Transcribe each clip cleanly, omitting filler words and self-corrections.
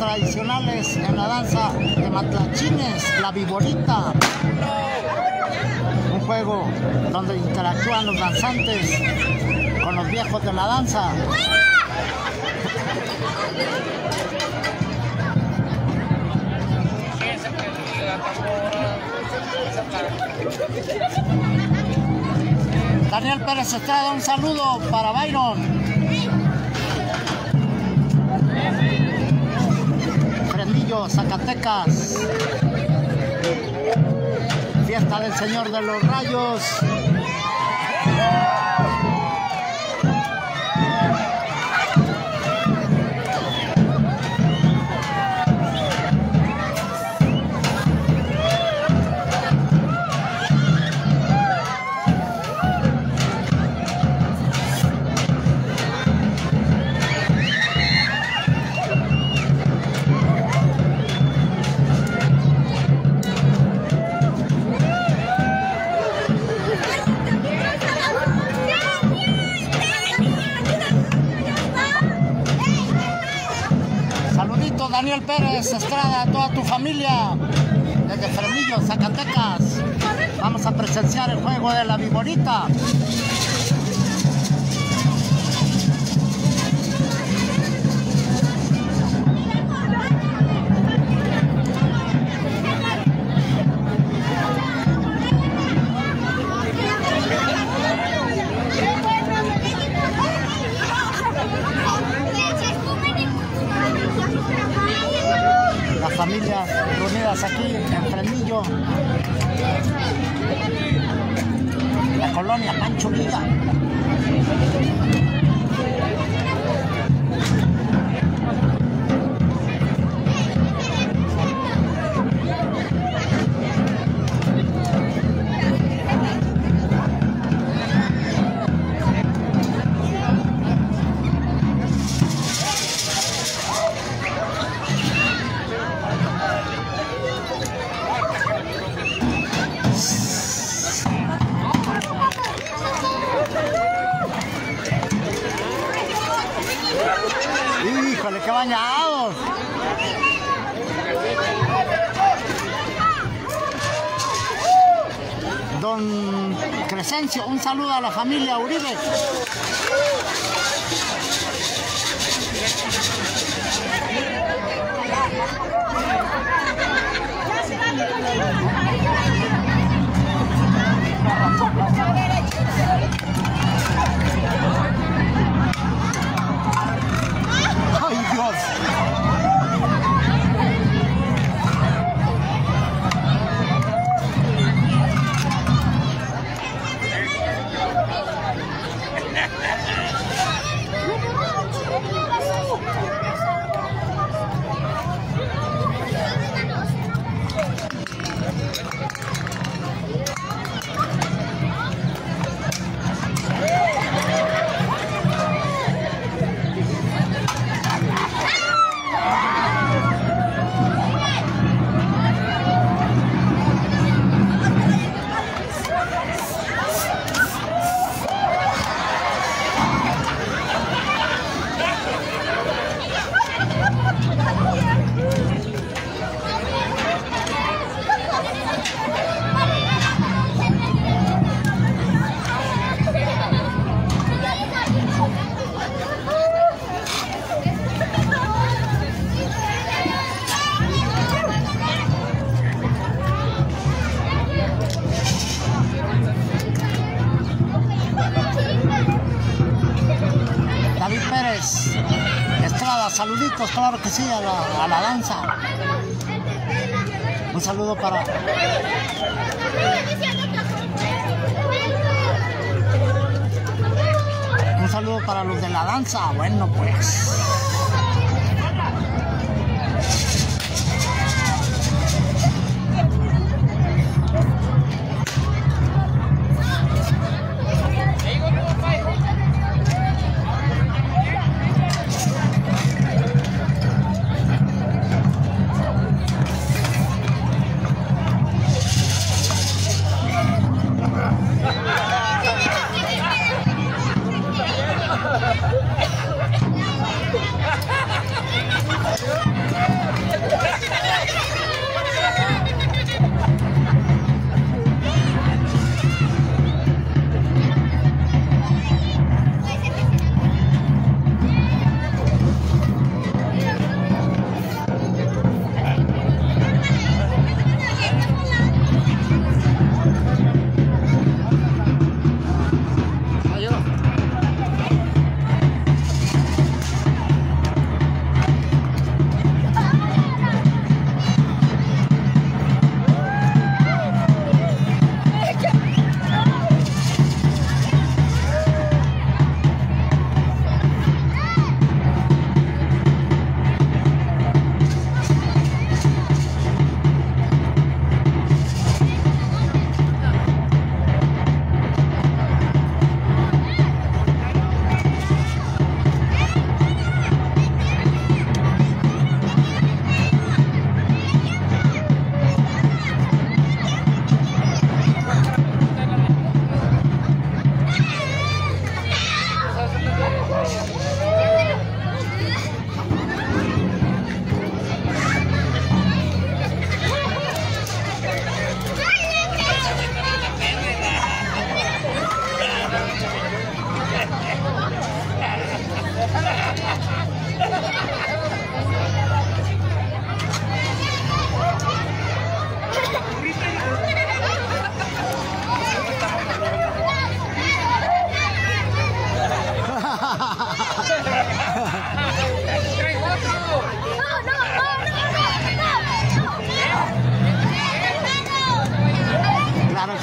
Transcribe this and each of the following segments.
tradicionales en la danza de matlachines, la viborita. Un juego donde interactúan los danzantes con los viejos de la danza. Daniel Pérez Estrada, un saludo para Byron. Prendillo, Zacatecas. Fiesta del Señor de los Rayos. Daniel Pérez Estrada, toda tu familia, desde Fresnillo, Zacatecas. Vamos a presenciar el juego de la viborita. Familias reunidas aquí en Fresnillo, la colonia Pancho Villa. ¡Híjole, qué bañados! Don Crescencio, un saludo a la familia Uribe. ¡Ay, Dios! Estrada, saluditos, claro que sí, a la danza. Un saludo para... Un saludo para los de la danza. Bueno, pues...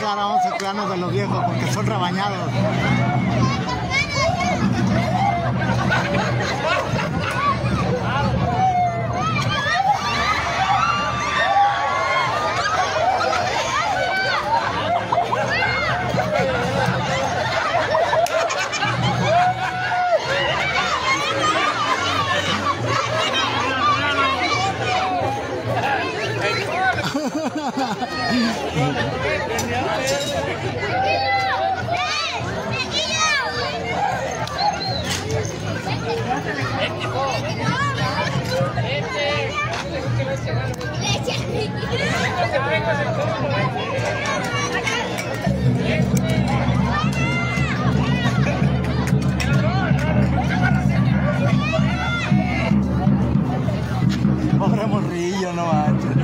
ahora vamos a cuidarnos de los viejos porque son rebañados. Pobre morrillo, no manches.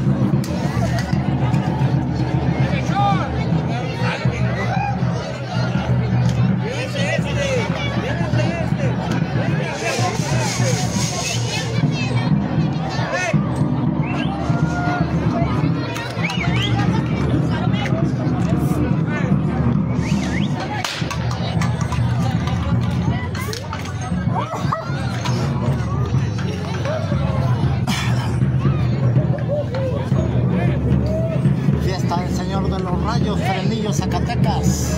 Fresnillo, Zacatecas.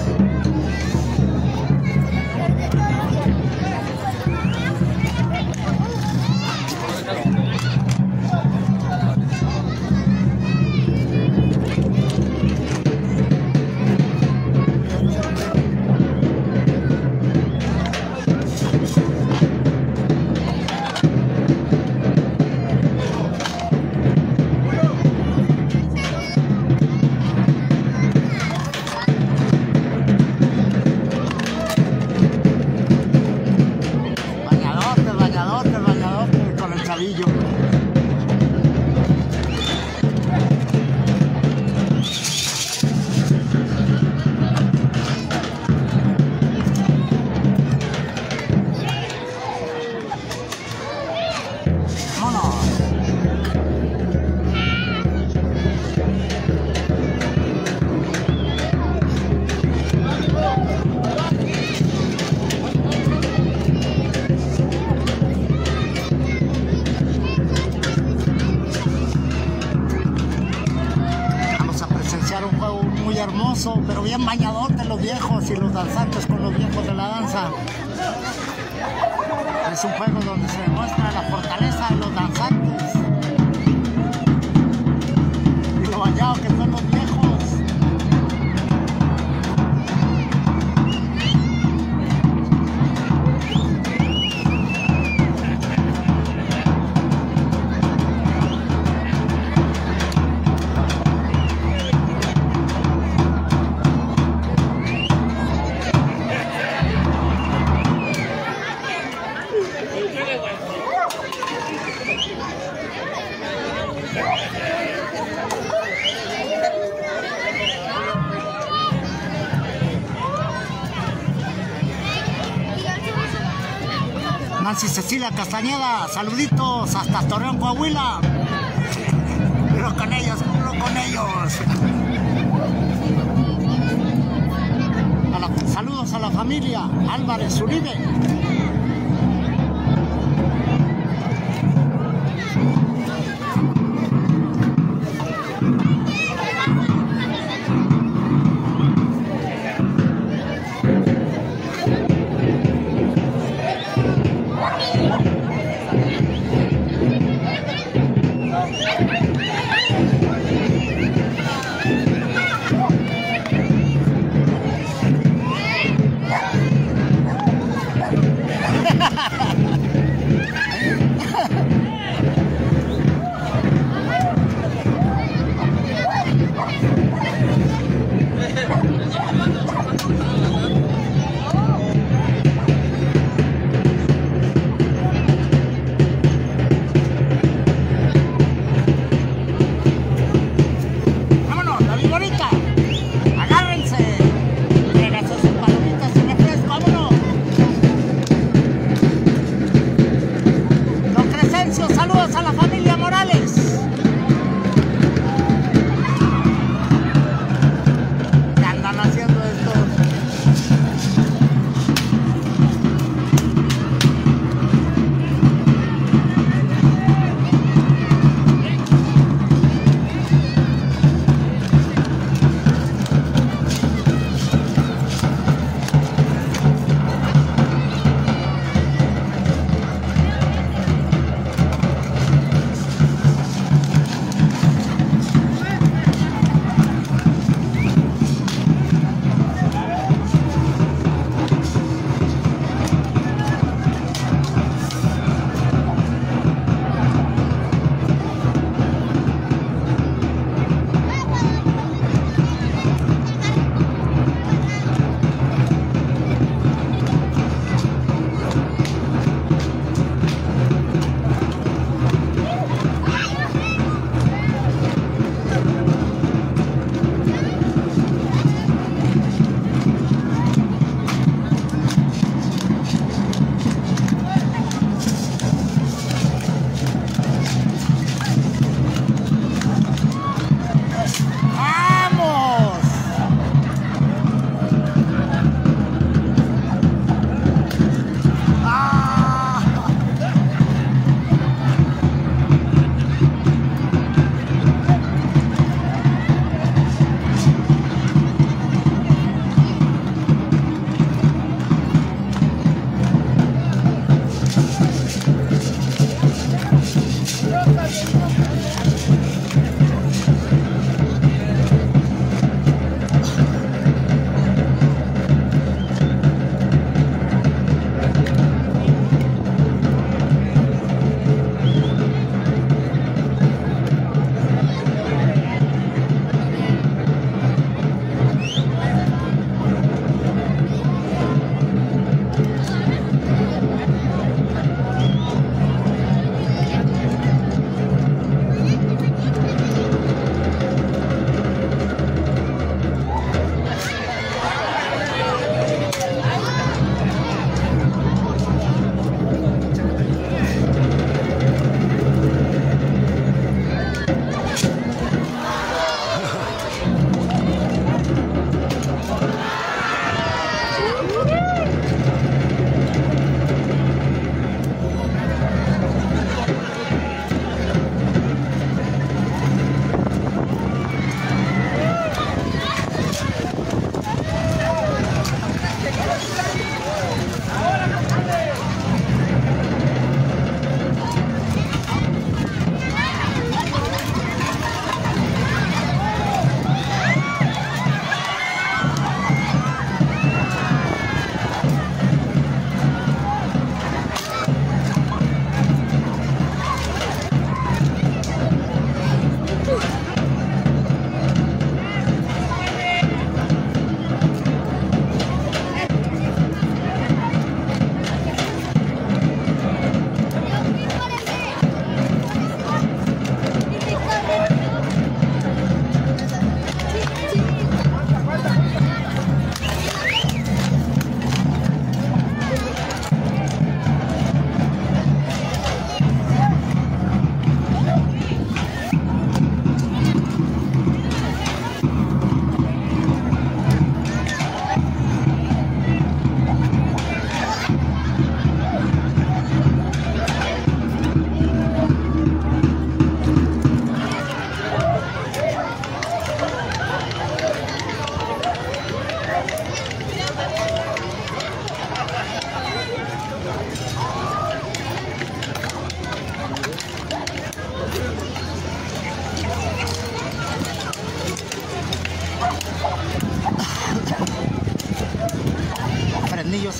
Hermoso, pero bien bañador de los viejos y los danzantes con los viejos de la danza. Es un juego donde se demuestra la fortaleza de los danzantes y lo bañados que son los viejos. Nancy Cecilia Castañeda, saluditos hasta Torreón, Coahuila. Puro con ellos, puro con ellos. Saludos a la familia Álvarez Uribe.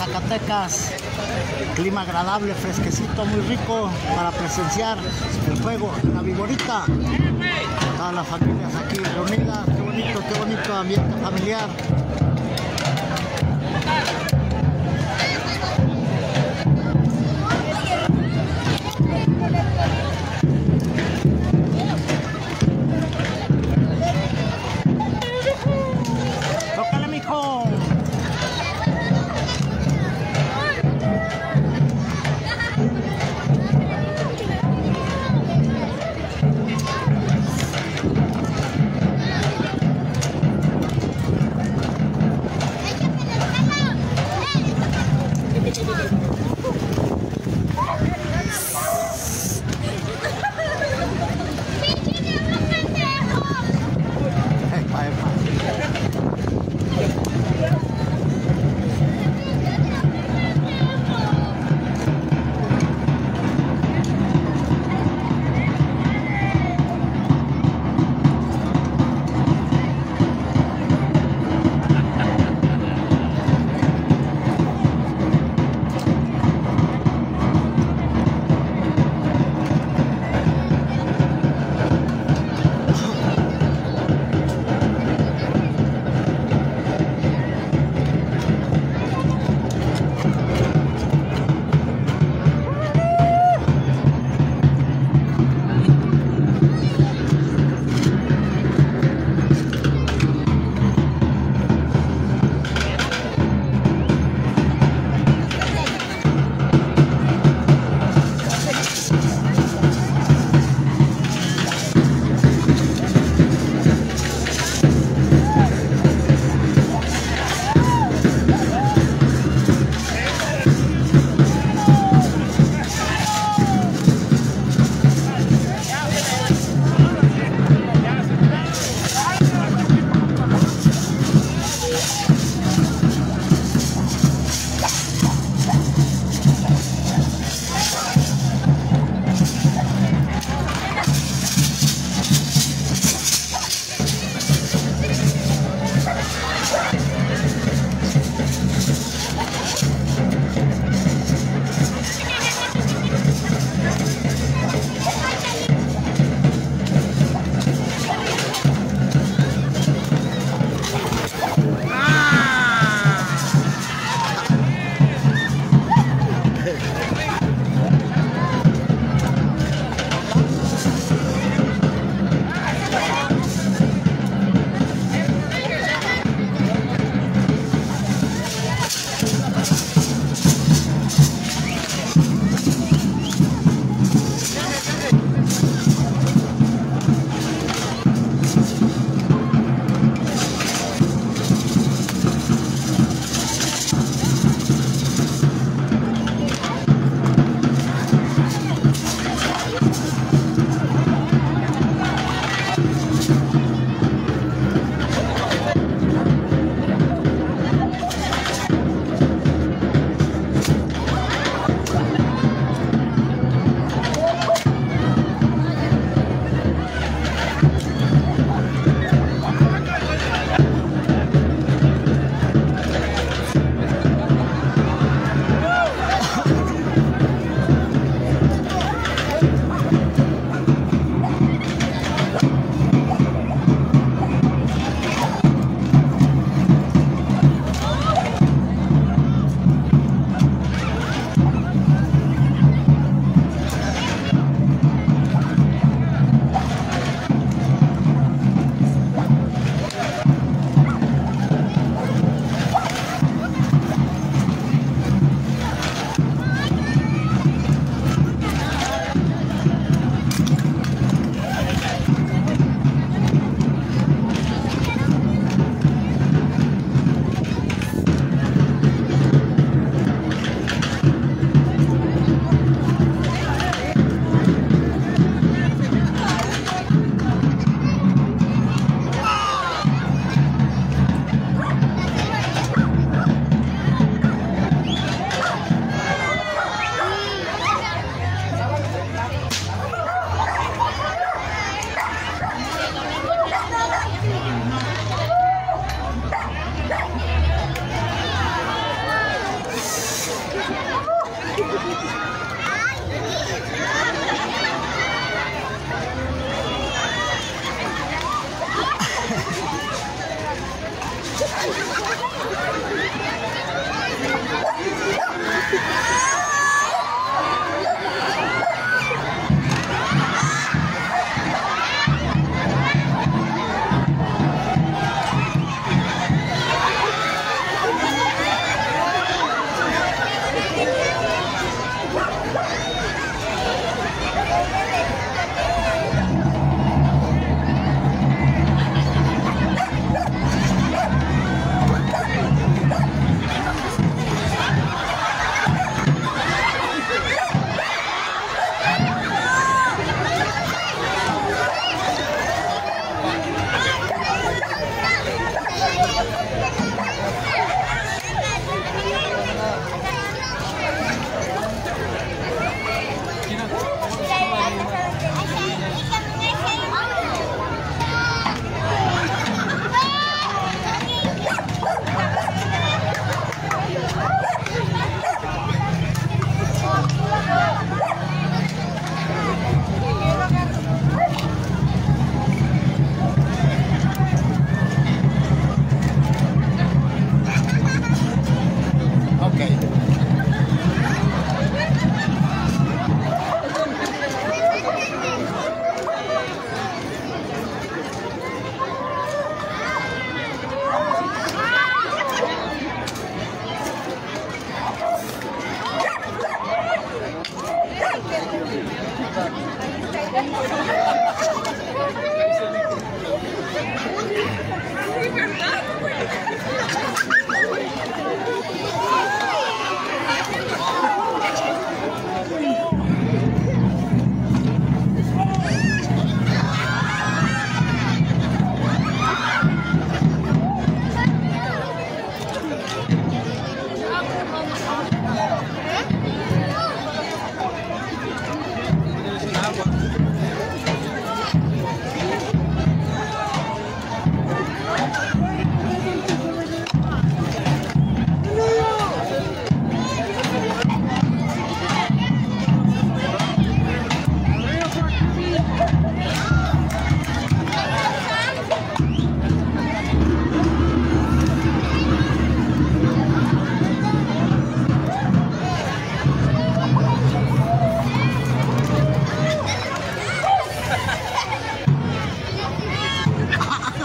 Zacatecas. Clima agradable, fresquecito, muy rico para presenciar el juego en la Viborita. Todas las familias aquí reunidas, qué bonito ambiente familiar. ¡Tócale, mijo!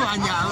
bañado.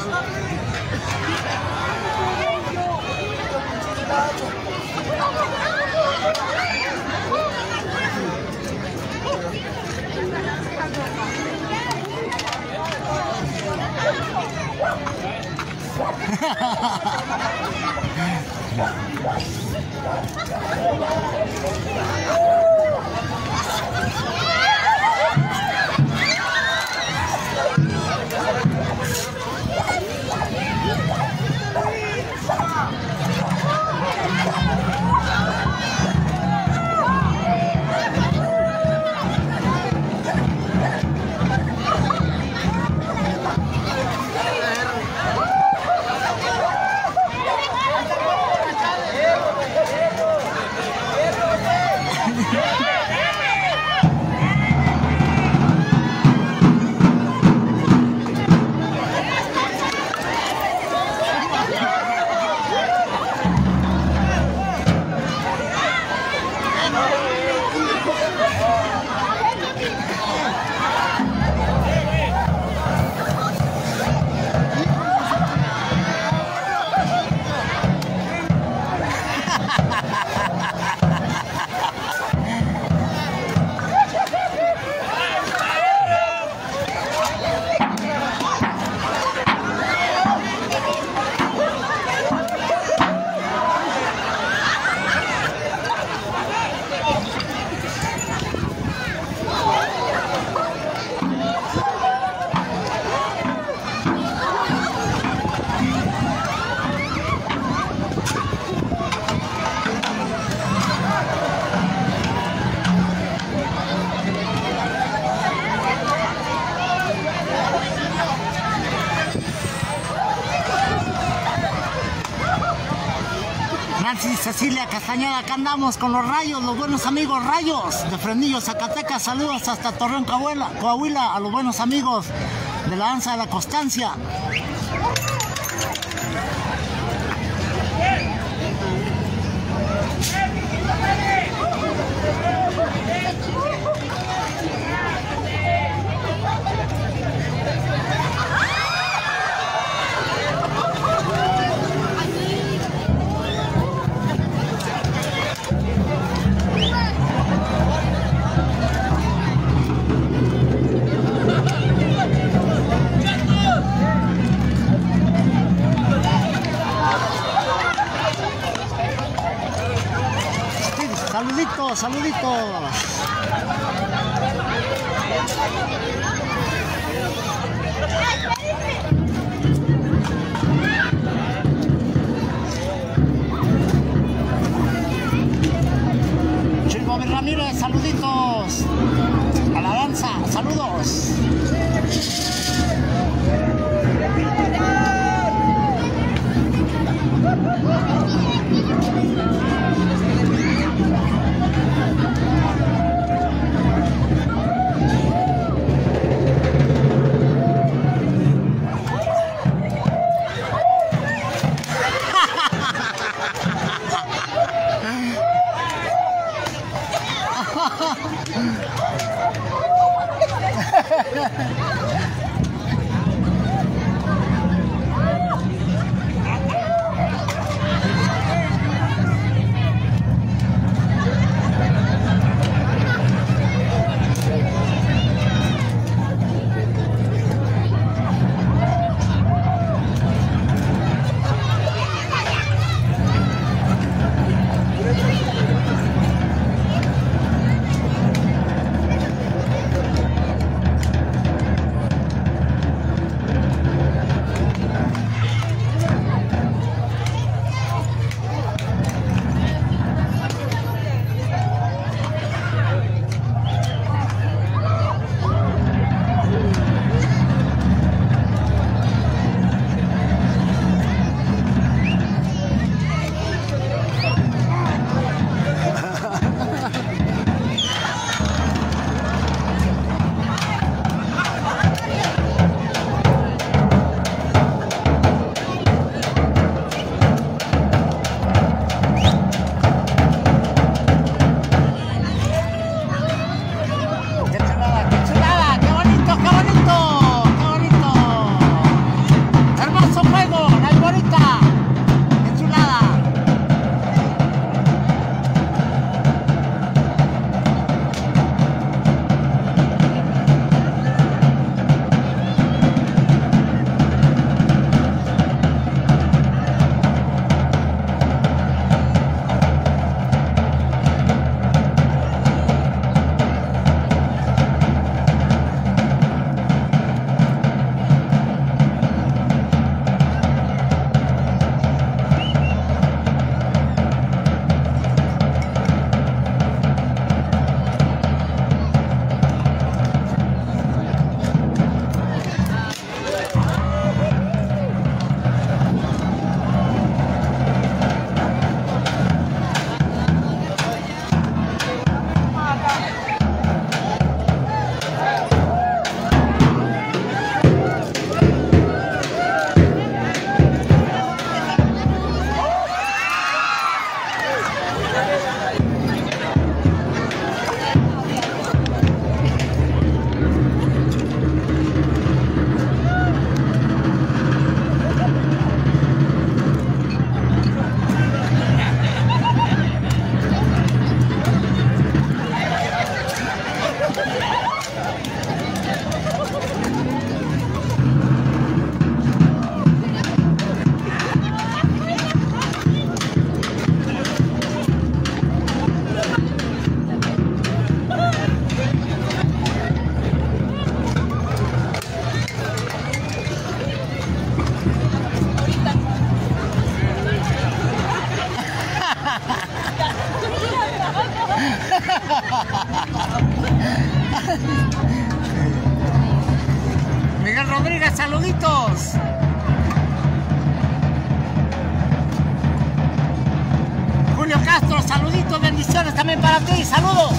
Francis Cecilia Castañeda, acá andamos con los Rayos, los buenos amigos Rayos de Fresnillo, Zacatecas. Saludos hasta Torreón, Coahuila, a los buenos amigos de la Danza de la Constancia. Saluditos, saluditos. Chico Ramírez, saluditos. A la danza, saludos. Saludos. Julio Castro, saluditos, bendiciones también para ti. Saludos.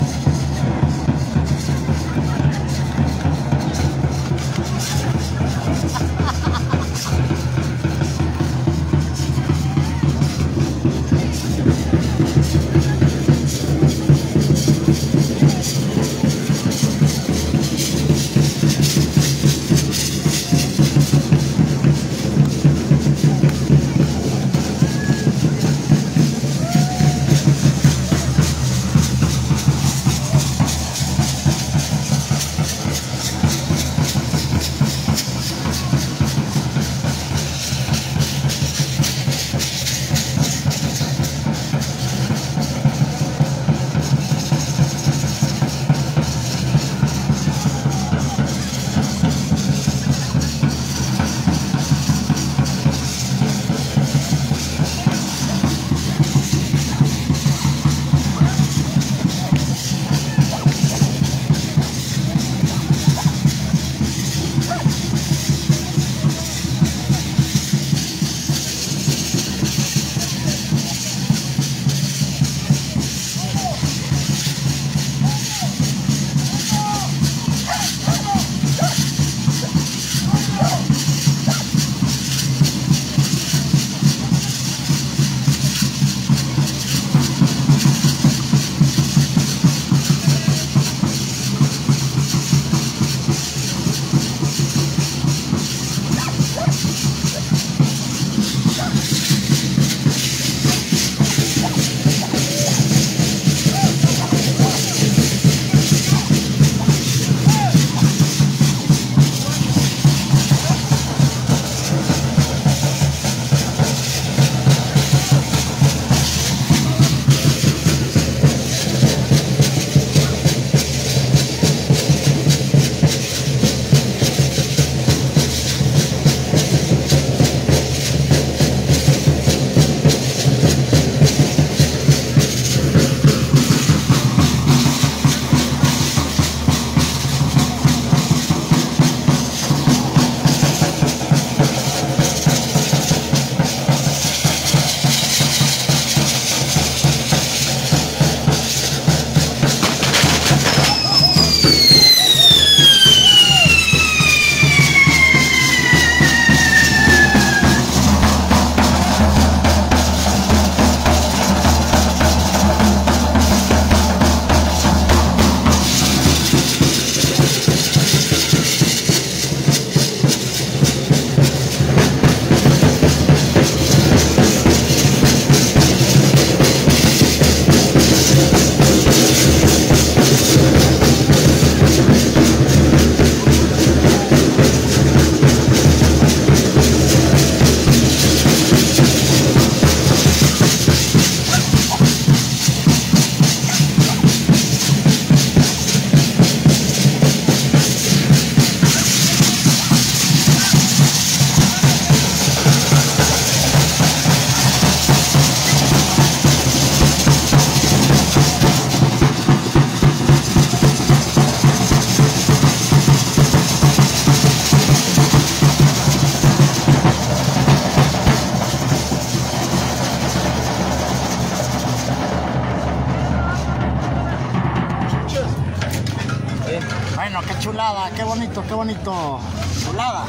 Bueno, qué chulada, qué bonito, qué bonito. Chulada.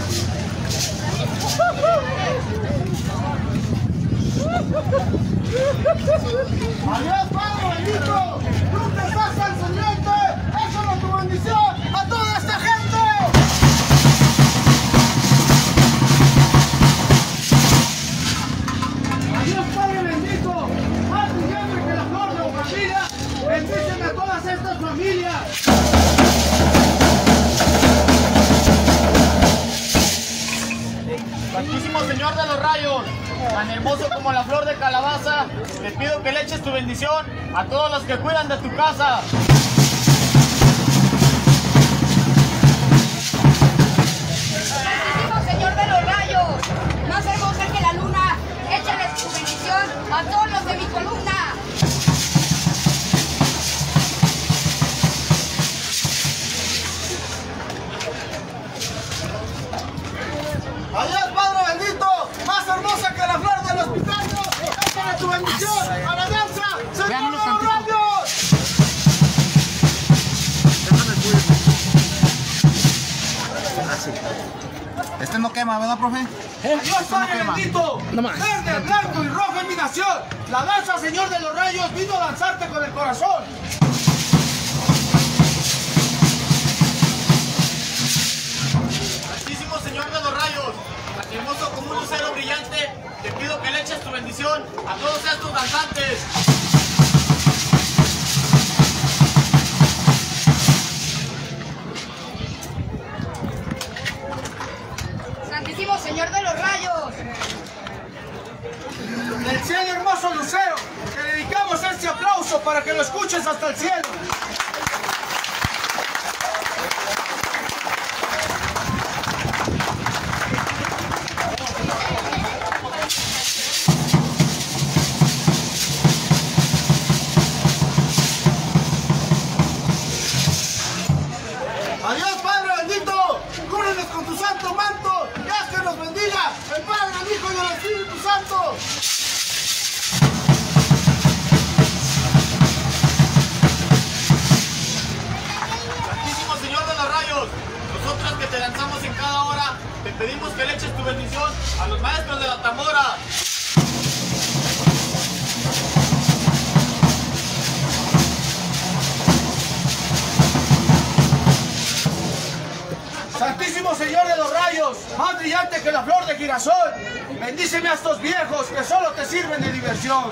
Adiós, Padre bendito. Tú que estás ascendiente. Échale tu bendición a toda esta gente. Adiós, Padre bendito. Haz siempre que la flor de la familia bendicen a todas estas familias. Santísimo Señor de los Rayos, tan hermoso como la flor de calabaza, te pido que le eches tu bendición a todos los que cuidan de tu casa. Santísimo Señor de los Rayos, más hermosa que la luna, échales tu bendición a todos los de mi columna. quema, ¿verdad, profe? Dios Padre bendito, No más. verde, blanco y rojo en mi nación. La danza, Señor de los Rayos, vino a danzarte con el corazón. Santísimo Señor de los Rayos, hermoso como un lucero brillante, te pido que le eches tu bendición a todos estos danzantes. Santísimo Señor de los Rayos. Del cielo, hermoso lucero, te dedicamos este aplauso para que lo escuches hasta el cielo. Adiós, Padre bendito, cúbrenos con tu santo manto y haz que nos bendiga el Padre, el Hijo y el Espíritu Santo. Santísimo Señor de los Rayos, nosotros que te lanzamos en cada hora, te pedimos que le eches tu bendición a los maestros de la tambora. Santísimo Señor de los Rayos, más brillante que la flor de girasol, bendíceme a estos viejos que solo te sirven de diversión.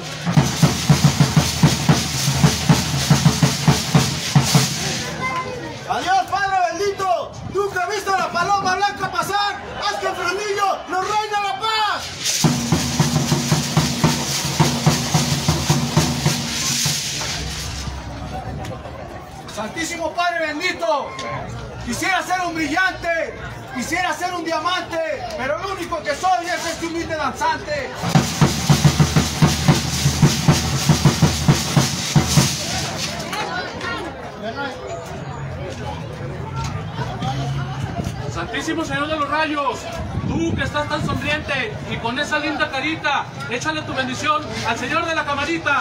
Adiós, Padre bendito, tú que viste a la paloma blanca pasar, haz que el frenillo nos reine la paz. Santísimo Padre bendito, quisiera ser un brillante, quisiera ser un diamante, pero lo único que soy es este humilde danzante. Santísimo Señor de los Rayos, tú que estás tan sonriente y con esa linda carita, échale tu bendición al Señor de la camarita.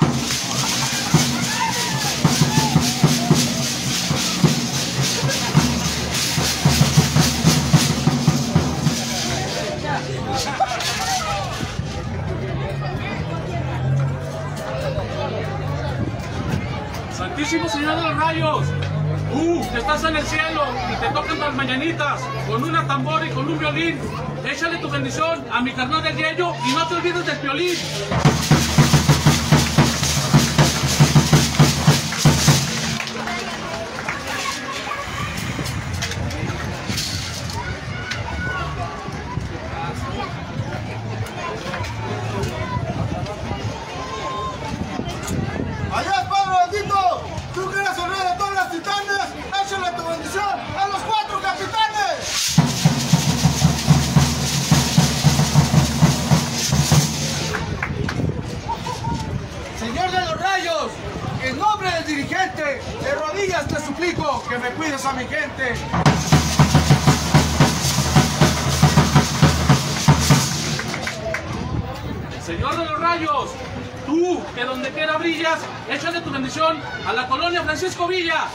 Santísimo Señor de los Rayos, tú que estás en el cielo y te tocan las mañanitas con una tambora y con un violín, échale tu bendición a mi carnal del Yello y no te olvides del violín. Adiós, Padre bendito, tú que eres el rey de todos los titanes, échale tu bendición a los 4 capitanes. Señor de los Rayos, en nombre del dirigente, de rodillas te suplico que me cuides a mi gente. Señor de los Rayos, tú que donde quiera brillas, échale tu bendición a la colonia Francisco Villa.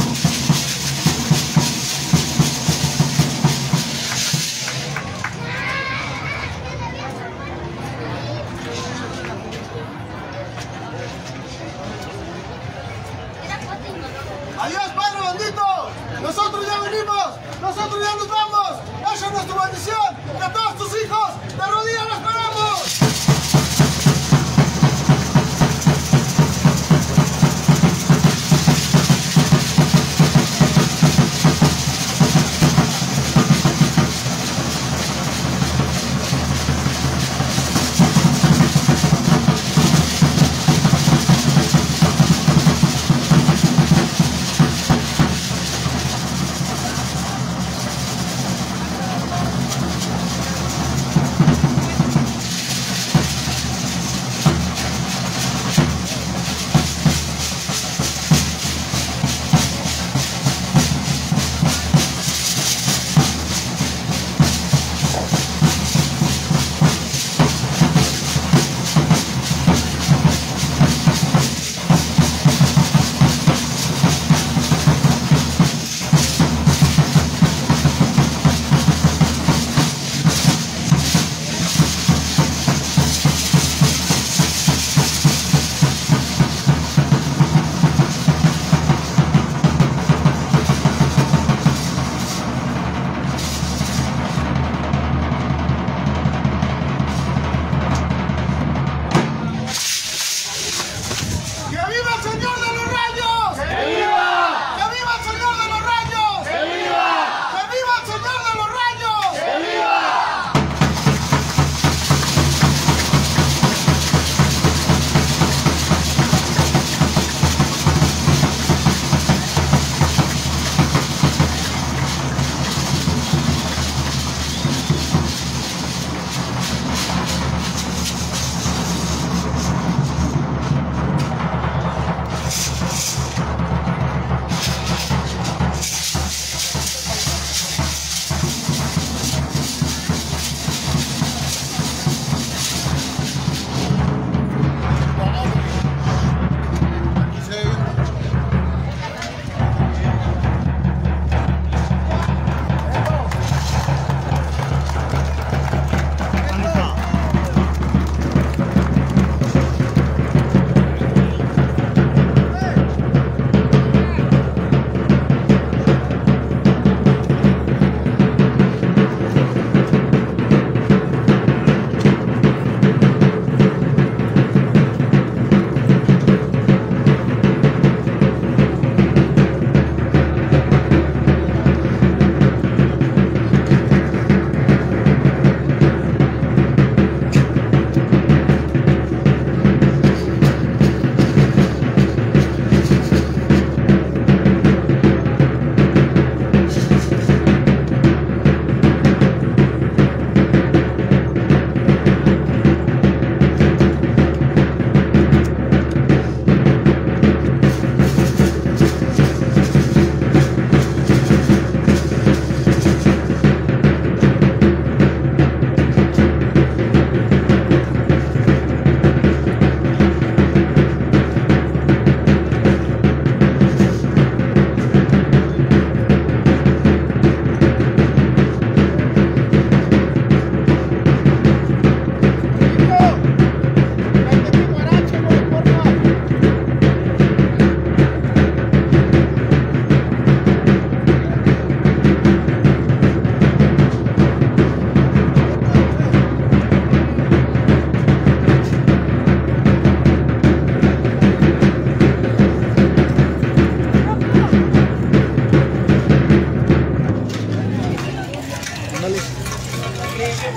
Adiós, Padre bendito, nosotros ya venimos, nosotros ya nos vamos, échanos tu bendición, que a todos tus hijos de rodillas los esperamos.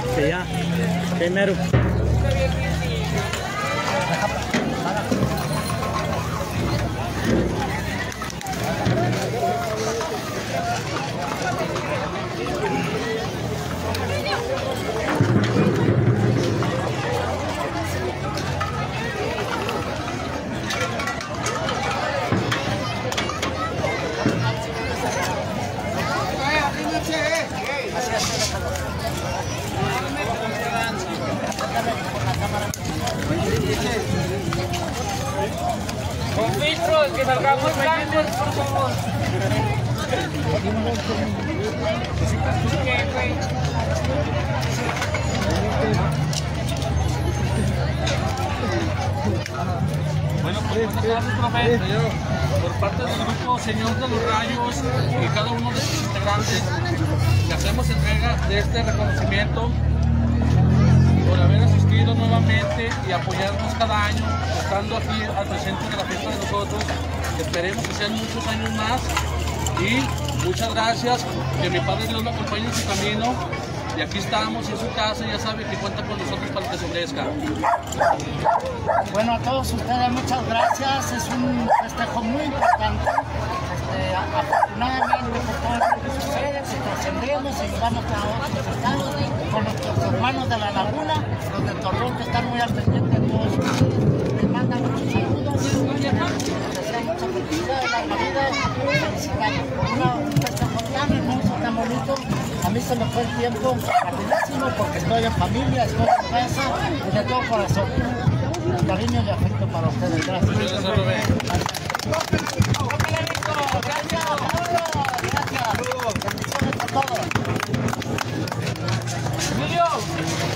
Que ya, primero. Con filtros, que salgamos blancos, por favor. Bueno, pues buenas tardes, profe. Por parte del grupo Señor de los Rayos y cada uno de sus integrantes, le hacemos entrega de este reconocimiento por haber asistido nuevamente y apoyarnos cada año, estando aquí al presente de la fiesta de nosotros. Esperemos que sean muchos años más y muchas gracias, que mi Padre Dios lo acompañe en su camino. Y aquí estamos en su casa, ya sabe que cuenta con nosotros para que se ofrezca. Bueno, a todos ustedes muchas gracias, es un festejo muy importante. Afortunadamente por todo lo que sucede, si trascendemos y vamos a otros estados con nuestros hermanos de la laguna, los de Torreón que están muy al pendiente de todos ustedes, les mandan muchos saludos, les desean mucha felicidad de la vida, felicidades por un festejo tan hermoso, tan bonito. A mí se me fue el tiempo rapidísimo porque estoy en familia, estoy en casa y de todo corazón. Cariño y afecto para ustedes. Gracias. Gracias. Bendiciones a todos.